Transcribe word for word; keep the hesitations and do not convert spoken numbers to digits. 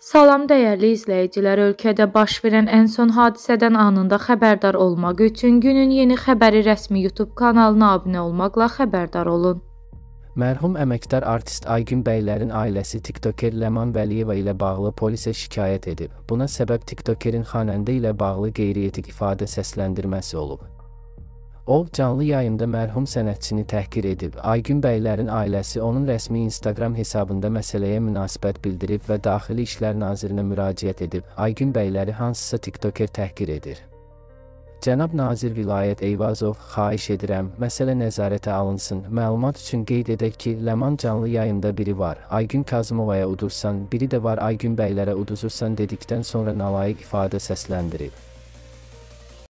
Salam dəyərli izləyicilər, ölkədə baş verən ən son hadisədən anında xəbərdar olmaq üçün günün yeni xəbəri rəsmi YouTube kanalına abunə olmaqla xəbərdar olun. Mərhum əməkdar artist Aygün Bəylərin ailəsi tiktoker Ləman Vəliyeva ilə bağlı polisə şikayət edib. Buna səbəb tiktokerin xanəndə ilə bağlı qeyri-etik ifadə səsləndirməsi olub. O, canlı yayında mərhum sənətçini təhqir edib. Aygün Bəylərin ailəsi onun rəsmi Instagram hesabında məsələyə münasibət bildirib və Daxili İşlər Nazirinə müraciət edib. Aygün Bəyləri hansısa tiktoker təhqir edir. Cənab Nazir Vilayət Eyvazov, xahiş edirəm, məsələ nəzarətə alınsın. Məlumat üçün qeyd edək ki, Ləman canlı yayında biri var, Aygün Kazımovaya udursan, biri də var Aygün Bəylərə uduzursan dedikdən sonra nalayiq ifadə səsləndirib.